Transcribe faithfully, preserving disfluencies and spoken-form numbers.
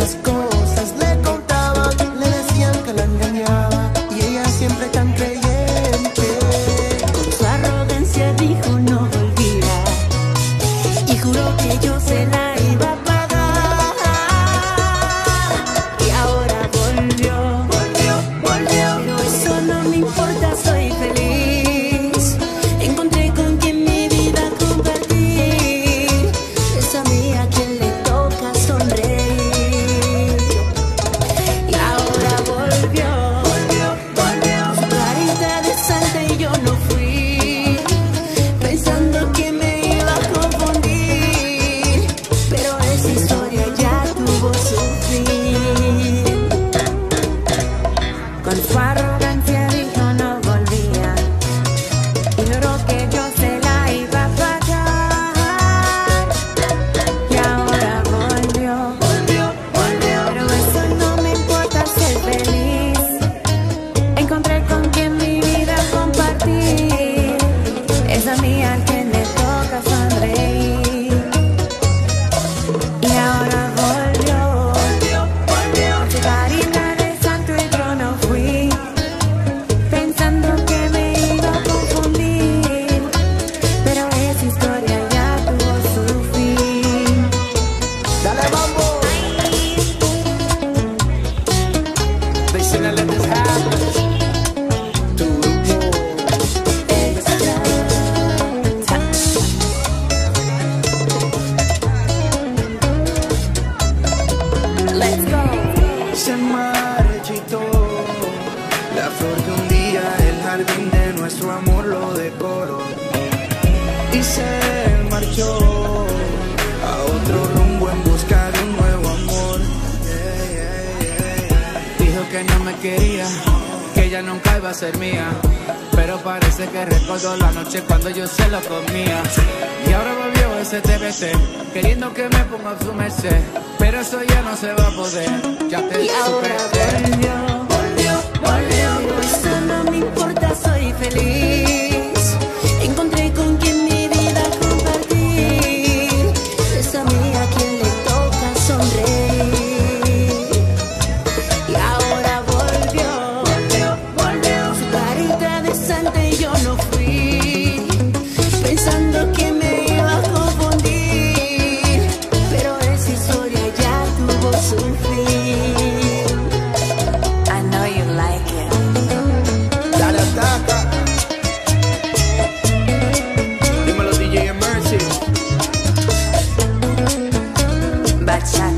muchas cosas le contaban, le decían que la engañaba y ella siempre tan creyente. Con su arrogancia dijo no volverá y juró que yo se la iba a pagar. Y ahora volvió, volvió, volvió. Pero eso no me importa, soy feliz. Encontré con quien mi vida compartir. Es a mí a quien le toca sonreír. Y ahora volvió, volvió, volvió. Su carita de santa y yo no fui, pensando que me iba a confundir. Pero esa historia ya tuvo su fin. Con su arrogancia dijo no volvía y juró que yo se la iba a pagar. Y ahora volvió, volvió, volvió. Pero eso no me importa, ser feliz. Encontré con quien mi vida compartir. Es a mí al que le toca sonreír. Y ahora volvió, volvió, volvió. Su carita de santo y yo no fui, pensando que me iba a confundir. Pero esa historia ya tuvo su fin. Dale mambo. They say now let this happen. Tu grupo. Let's go. Se marchitó la flor que un día el jardín de nuestro amor lo decoró y se marchó a otro rumbo en busca de un nuevo amor. Yeah, yeah, yeah, yeah. Dijo que no me quería, que ella nunca iba a ser mía, pero parece que recordó la noche cuando yo se lo comía. Y ahora volvió ese T B T, queriendo que me ponga a su merced, pero eso ya no se va a poder, ya te Y ahora superé. volvió, volvió, volvió. Pero eso no me importa, soy feliz. Encontré con quien mi vida compartir. Es a mí a quien le toca sonreír. Y ahora volvió, volvió, volvió. Su carita de santa y yo no fui, pensando que me iba a confundir. Pero esa historia ya tuvo su fin. I know you like it. Dale ataca. Dímelo D J Mercy. Bachata.